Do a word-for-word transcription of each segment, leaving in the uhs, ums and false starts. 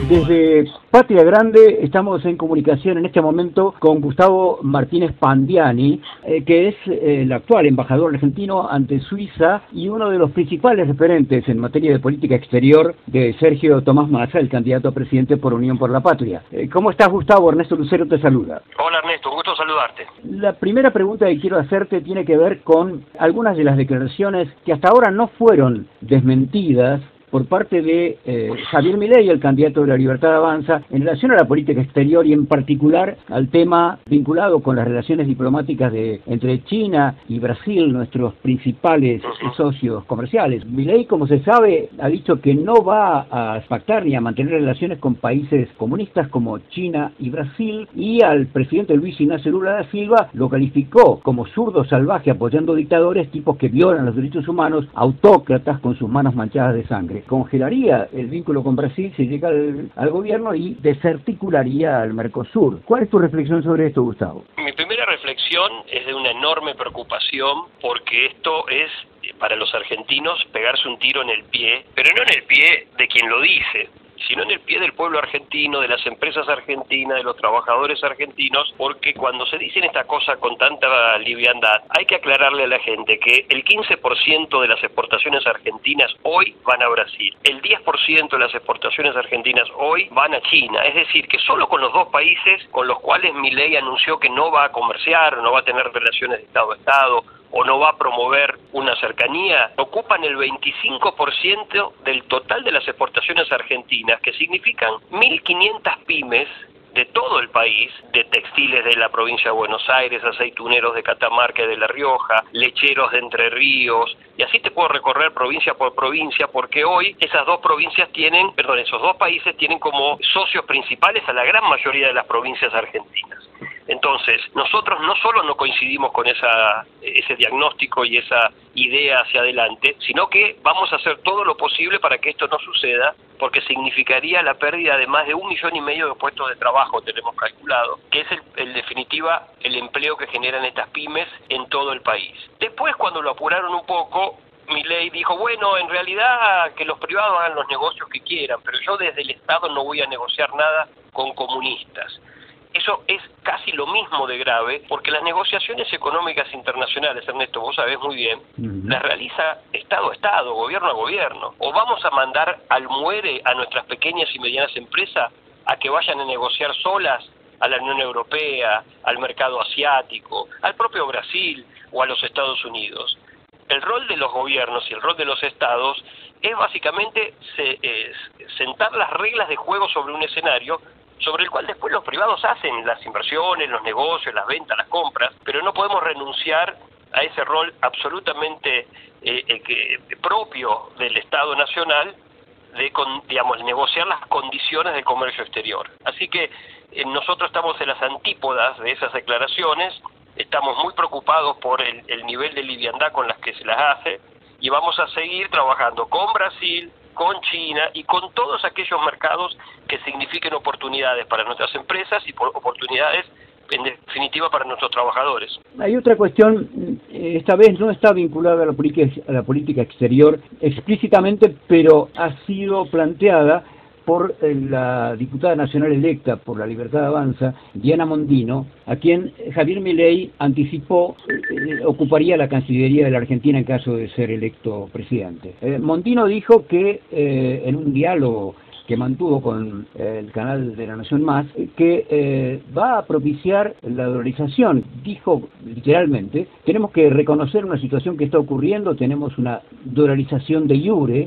Desde Patria Grande estamos en comunicación en este momento con Gustavo Martínez Pandiani, eh, que es eh, el actual embajador argentino ante Suiza y uno de los principales referentes en materia de política exterior de Sergio Tomás Massa, el candidato a presidente por Unión por la Patria. Eh, ¿Cómo estás, Gustavo? Ernesto Lucero te saluda. Hola, Ernesto, un gusto saludarte. La primera pregunta que quiero hacerte tiene que ver con algunas de las declaraciones que hasta ahora no fueron desmentidas por parte de eh, Javier Milei, el candidato de la Libertad Avanza, en relación a la política exterior y en particular al tema vinculado con las relaciones diplomáticas de entre China y Brasil, nuestros principales uh-huh. socios comerciales. Milei, como se sabe, ha dicho que no va a pactar ni a mantener relaciones con países comunistas como China y Brasil, y al presidente Luis Ignacio Lula da Silva lo calificó como zurdo salvaje apoyando dictadores, tipos que violan los derechos humanos, autócratas con sus manos manchadas de sangre. Congelaría el vínculo con Brasil si llega al, al gobierno y desarticularía al Mercosur. ¿Cuál es tu reflexión sobre esto, Gustavo? Mi primera reflexión es de una enorme preocupación porque esto es, para los argentinos, pegarse un tiro en el pie, pero no en el pie de quien lo dice, sino en el pie del pueblo argentino, de las empresas argentinas, de los trabajadores argentinos, porque cuando se dicen esta cosa con tanta liviandad, hay que aclararle a la gente que el quince por ciento de las exportaciones argentinas hoy van a Brasil, el diez por ciento de las exportaciones argentinas hoy van a China, es decir, que solo con los dos países con los cuales Milei anunció que no va a comerciar, no va a tener relaciones de Estado a Estado, o no va a promover una cercanía, ocupan el veinticinco por ciento del total de las exportaciones argentinas, que significan mil quinientas pymes de todo el país, de textiles de la provincia de Buenos Aires, aceituneros de Catamarca y de La Rioja, lecheros de Entre Ríos, y así te puedo recorrer provincia por provincia, porque hoy esas dos provincias tienen, perdón, esos dos países tienen como socios principales a la gran mayoría de las provincias argentinas. Entonces, nosotros no solo no coincidimos con esa ese diagnóstico y esa idea hacia adelante, sino que vamos a hacer todo lo posible para que esto no suceda, porque significaría la pérdida de más de un millón y medio de puestos de trabajo, tenemos calculado, que es, el, en definitiva, el empleo que generan estas pymes en todo el país. Después, cuando lo apuraron un poco, Milei dijo, bueno, en realidad que los privados hagan los negocios que quieran, pero yo desde el Estado no voy a negociar nada con comunistas. Eso es casi lo mismo de grave, porque las negociaciones económicas internacionales, Ernesto, vos sabés muy bien, uh-huh. las realiza Estado a Estado, gobierno a gobierno. O vamos a mandar al muere a nuestras pequeñas y medianas empresas a que vayan a negociar solas a la Unión Europea, al mercado asiático, al propio Brasil o a los Estados Unidos. El rol de los gobiernos y el rol de los estados es básicamente se, es, sentar las reglas de juego sobre un escenario sobre el cual después los privados hacen las inversiones, los negocios, las ventas, las compras, pero no podemos renunciar a ese rol absolutamente eh, eh, que, propio del Estado Nacional de, con, digamos, negociar las condiciones del comercio exterior. Así que eh, nosotros estamos en las antípodas de esas declaraciones, estamos muy preocupados por el, el nivel de liviandad con las que se las hace y vamos a seguir trabajando con Brasil, con China y con todos aquellos mercados que signifiquen oportunidades para nuestras empresas y oportunidades, en definitiva, para nuestros trabajadores. Hay otra cuestión, esta vez no está vinculada a la política, a la política exterior explícitamente, pero ha sido planteada por la diputada nacional electa por la Libertad Avanza, Diana Mondino, a quien Javier Milei anticipó eh, ocuparía la Cancillería de la Argentina en caso de ser electo presidente. Eh, Mondino dijo que eh, en un diálogo que mantuvo con eh, el canal de La Nación Más, que eh, va a propiciar la dolarización. Dijo literalmente, tenemos que reconocer una situación que está ocurriendo, tenemos una dolarización de iure,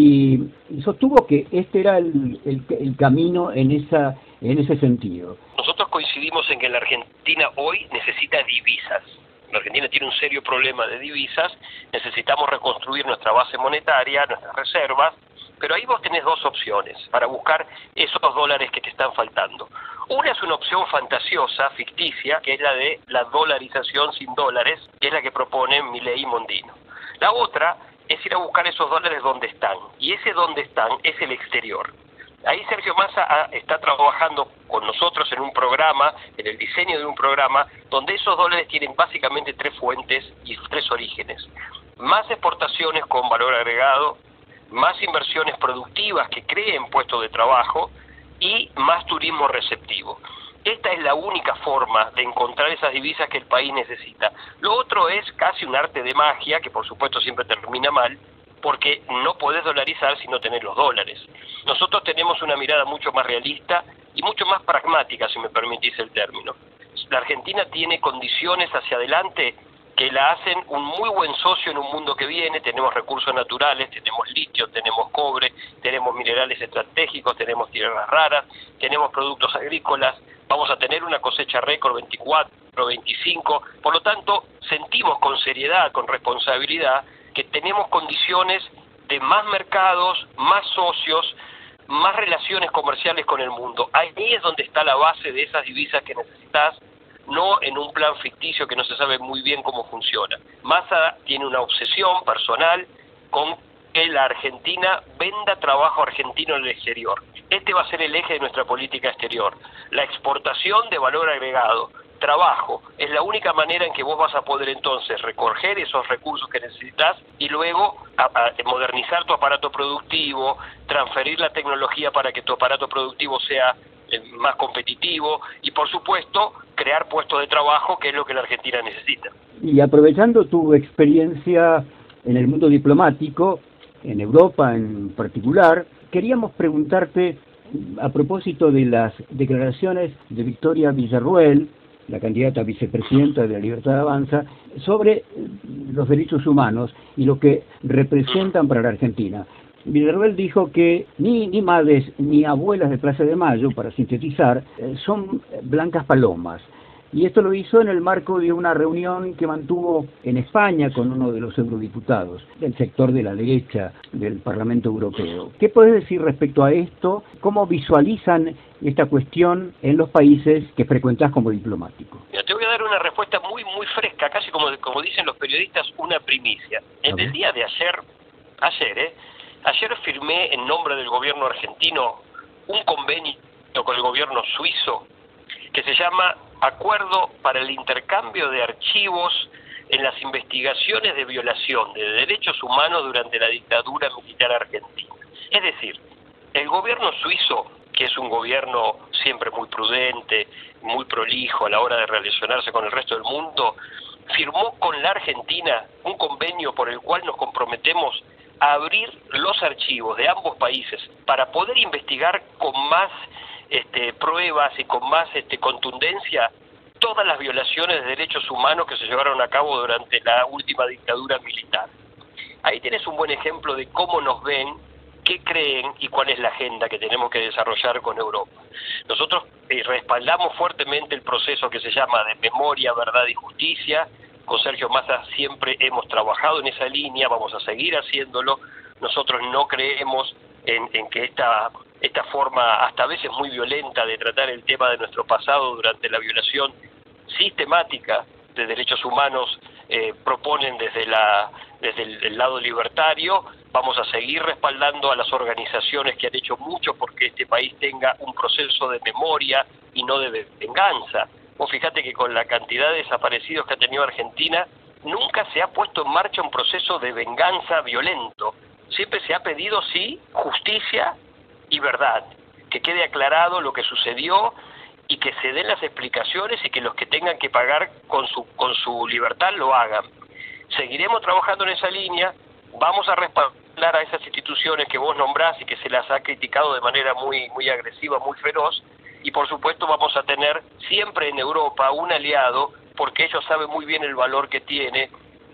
y sostuvo que este era el, el, el camino en esa en ese sentido. Nosotros coincidimos en que la Argentina hoy necesita divisas. La Argentina tiene un serio problema de divisas, necesitamos reconstruir nuestra base monetaria, nuestras reservas, pero ahí vos tenés dos opciones para buscar esos dólares que te están faltando. Una es una opción fantasiosa, ficticia, que es la de la dolarización sin dólares, que es la que proponen Milei y Mondino. La otra es ir a buscar esos dólares donde están, y ese donde están es el exterior. Ahí Sergio Massa está trabajando con nosotros en un programa, en el diseño de un programa, donde esos dólares tienen básicamente tres fuentes y tres orígenes. Más exportaciones con valor agregado, más inversiones productivas que creen puestos de trabajo y más turismo receptivo. Esta es la única forma de encontrar esas divisas que el país necesita. Lo otro es casi un arte de magia, que por supuesto siempre termina mal, porque no podés dolarizar si no tenés los dólares. Nosotros tenemos una mirada mucho más realista y mucho más pragmática, si me permitís el término. La Argentina tiene condiciones hacia adelante que la hacen un muy buen socio en un mundo que viene. Tenemos recursos naturales, tenemos litio, tenemos cobre, tenemos minerales estratégicos, tenemos tierras raras, tenemos productos agrícolas, vamos a tener una cosecha récord veinticuatro, veinticinco, por lo tanto sentimos con seriedad, con responsabilidad, que tenemos condiciones de más mercados, más socios, más relaciones comerciales con el mundo. Ahí es donde está la base de esas divisas que necesitas, no en un plan ficticio que no se sabe muy bien cómo funciona. Massa tiene una obsesión personal con que la Argentina venda trabajo argentino en el exterior. Este va a ser el eje de nuestra política exterior. La exportación de valor agregado, trabajo, es la única manera en que vos vas a poder entonces recoger esos recursos que necesitas y luego a, a modernizar tu aparato productivo, transferir la tecnología para que tu aparato productivo sea eh, más competitivo y, por supuesto, crear puestos de trabajo, que es lo que la Argentina necesita. Y aprovechando tu experiencia en el mundo diplomático, en Europa en particular, queríamos preguntarte, a propósito de las declaraciones de Victoria Villarruel, la candidata a vicepresidenta de la Libertad Avanza, sobre los derechos humanos y lo que representan para la Argentina. Villarruel dijo que ni, ni madres ni abuelas de Plaza de Mayo, para sintetizar, son blancas palomas. Y esto lo hizo en el marco de una reunión que mantuvo en España con uno de los eurodiputados del sector de la derecha del Parlamento Europeo. ¿Qué puedes decir respecto a esto? ¿Cómo visualizan esta cuestión en los países que frecuentas como diplomático? Mira, te voy a dar una respuesta muy muy fresca, casi como, como dicen los periodistas, una primicia. En el día de ayer, ayer, ¿eh? Ayer firmé en nombre del gobierno argentino un convenio con el gobierno suizo que se llama Acuerdo para el Intercambio de Archivos en las Investigaciones de Violación de Derechos Humanos durante la dictadura militar argentina. Es decir, el gobierno suizo, que es un gobierno siempre muy prudente, muy prolijo a la hora de relacionarse con el resto del mundo, firmó con la Argentina un convenio por el cual nos comprometemos a abrir los archivos de ambos países para poder investigar con más Este, pruebas y con más este, contundencia todas las violaciones de derechos humanos que se llevaron a cabo durante la última dictadura militar. Ahí tienes un buen ejemplo de cómo nos ven, qué creen y cuál es la agenda que tenemos que desarrollar con Europa. Nosotros eh, respaldamos fuertemente el proceso que se llama de memoria, verdad y justicia. Con Sergio Massa siempre hemos trabajado en esa línea, vamos a seguir haciéndolo. Nosotros no creemos en, en que esta... esta forma hasta a veces muy violenta de tratar el tema de nuestro pasado durante la violación sistemática de derechos humanos eh, proponen desde la desde el, el lado libertario. Vamos a seguir respaldando a las organizaciones que han hecho mucho porque este país tenga un proceso de memoria y no de venganza. Vos fíjate que con la cantidad de desaparecidos que ha tenido Argentina, nunca se ha puesto en marcha un proceso de venganza violento. Siempre se ha pedido, sí, justicia y verdad, que quede aclarado lo que sucedió y que se den las explicaciones y que los que tengan que pagar con su con su libertad lo hagan. Seguiremos trabajando en esa línea, vamos a respaldar a esas instituciones que vos nombrás y que se las ha criticado de manera muy muy agresiva, muy feroz, y por supuesto vamos a tener siempre en Europa un aliado, porque ellos saben muy bien el valor que tiene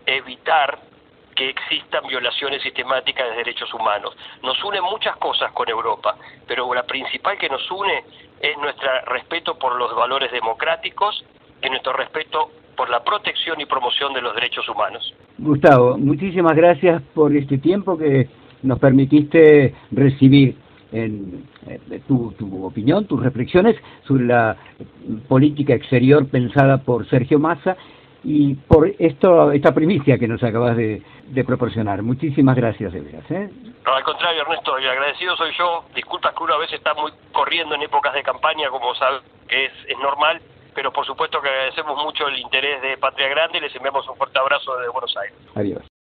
evitar que existan violaciones sistemáticas de derechos humanos. Nos unen muchas cosas con Europa, pero la principal que nos une es nuestro respeto por los valores democráticos y nuestro respeto por la protección y promoción de los derechos humanos. Gustavo, muchísimas gracias por este tiempo que nos permitiste recibir en eh, tu, tu opinión, tus reflexiones sobre la política exterior pensada por Sergio Massa y por esto esta primicia que nos acabas de, de proporcionar. Muchísimas gracias, de veras, ¿eh? No, al contrario, Ernesto, el agradecido soy yo. Disculpas que uno a veces está muy corriendo en épocas de campaña, como sabes que es, es normal, pero por supuesto que agradecemos mucho el interés de Patria Grande y les enviamos un fuerte abrazo desde Buenos Aires. Adiós.